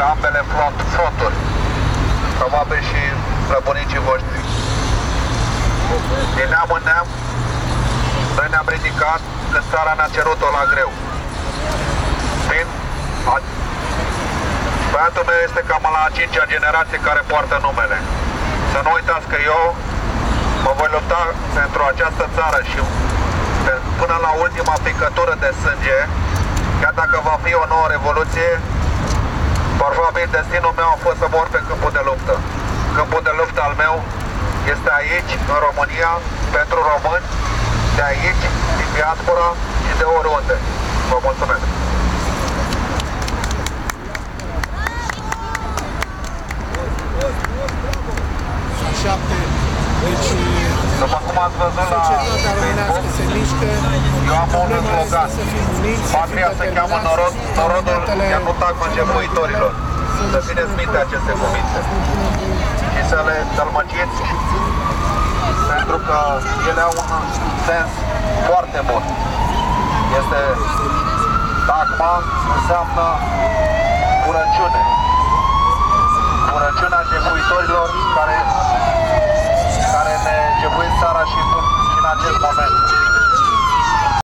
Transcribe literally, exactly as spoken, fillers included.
ambele fronturi, probabil și străbunicii voștri. Din neam în neam, noi ne-am ridicat când țara ne-a cerut-o la greu. Fiind, băiatul meu este cam la a cincea generație care poartă numele. Să nu uitați că eu mă voi lupta pentru această țară și până la ultima picătură de sânge, chiar dacă va fi o nouă revoluție, probabil destinul meu a fost să mor pe câmpul de luptă. Câmpul de luptă al meu este aici, în România, pentru români, de aici, din diaspora și de oriunde. Vă mulțumesc! șapte. Deci, după cum ați văzut la Facebook, eu am un slogan. Patria se cheamă norod, norodul iar nu tagma jefuitorilor. Să țineți minte aceste cuvinte și să le tălmăciți, pentru că ele au un sens foarte bun. Este tagma, înseamnă curăciune. Curăciunea jefuitorilor care, care ne jefuiesc țara și în acest moment.